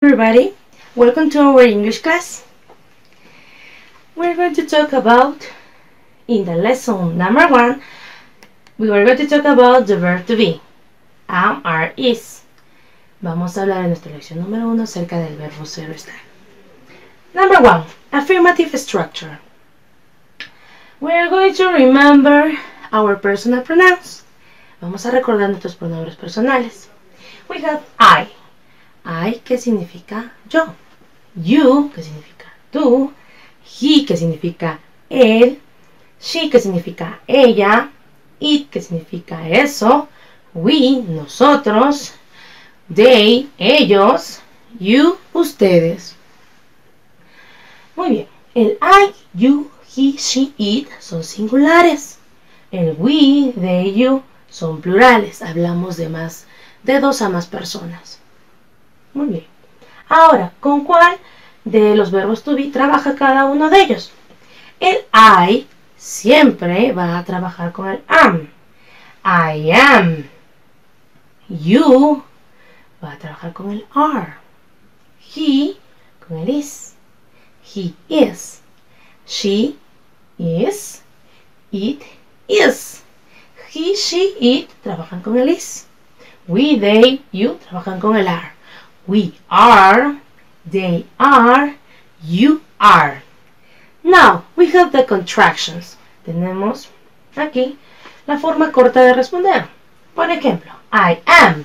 everybody, welcome to our English class. We're going to talk about, in the lesson number 1, we are going to talk about the verb to be, am, are, is. Vamos a hablar en nuestra lección número 1 acerca del verbo ser o estar. Number 1, affirmative structure. We are going to remember our personal pronouns. Vamos a recordar nuestros pronombres personales. We have I. I, que significa yo. You, que significa tú. He, que significa él. She, que significa ella. It, que significa eso. We, nosotros. They, ellos. You, ustedes. Muy bien. El I, you, he, she, it son singulares. El we, they, you son plurales. Hablamos de dos a más personas. Muy bien. Ahora, ¿con cuál de los verbos to be trabaja cada uno de ellos? El I siempre va a trabajar con el am. I am. You va a trabajar con el are. He con el is. He is. She is. It is. He, she, it trabajan con el is. We, they, you trabajan con el are. We are, they are, you are. Now, we have the contractions. Tenemos aquí la forma corta de responder. Por ejemplo, I am,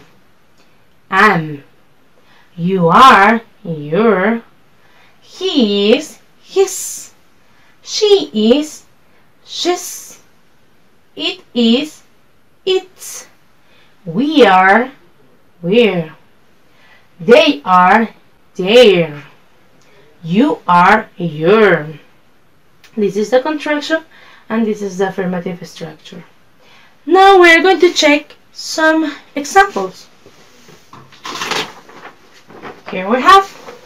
am. You are, you're. He is, his. She is, she's. It is, its. We are, we're. They are, their. You are, your. This is the contraction and this is the affirmative structure. Now we are going to check some examples. Here we have.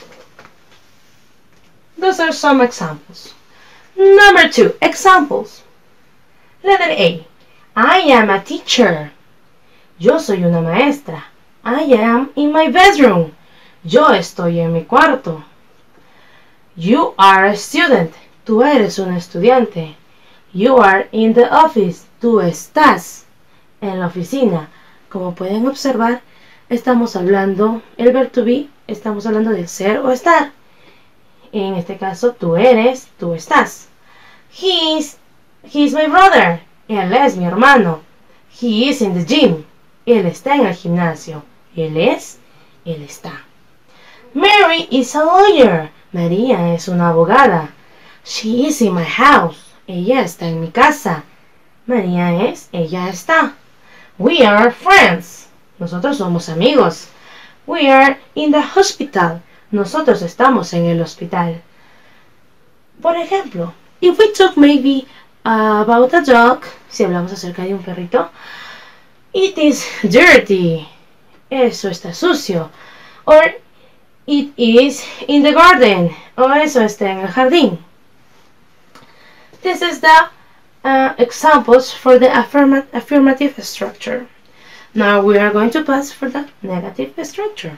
Those are some examples. Number 2, examples. Letter A. I am a teacher. Yo soy una maestra. I am in my bedroom. Yo estoy en mi cuarto. You are a student. Tú eres un estudiante. You are in the office. Tú estás en la oficina. Como pueden observar, estamos hablando, el verbo to be, estamos hablando de ser o estar. En este caso, tú eres, tú estás. He's my brother. Él es mi hermano. He is in the gym. Él está en el gimnasio. Él está. Mary is a lawyer. María es una abogada. She is in my house. Ella está en mi casa. María es, ella está. We are friends. Nosotros somos amigos. We are in the hospital. Nosotros estamos en el hospital. Por ejemplo, if we talk maybe about a dog, si hablamos acerca de un perrito, it is dirty. Eso está sucio. Or it is in the garden. O eso está en el jardín. This is the examples for the affirmative structure. Now we are going to pass for the negative structure.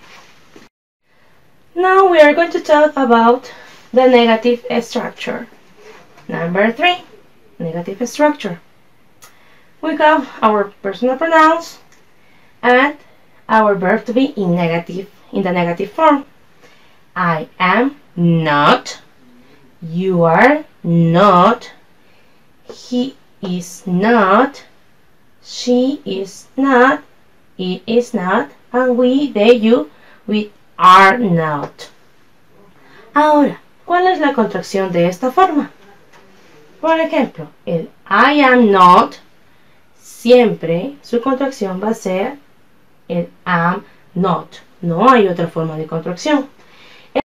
Now we are going to talk about the negative structure. Number 3, negative structure. We have our personal pronouns and our verb to be in the negative form. I am not. You are not. He is not. She is not. It is not. And we, they, you, we are not. Ahora, ¿cuál es la contracción de esta forma? Por ejemplo, el I am not, siempre su contracción va a ser el am not. No hay otra forma de contracción.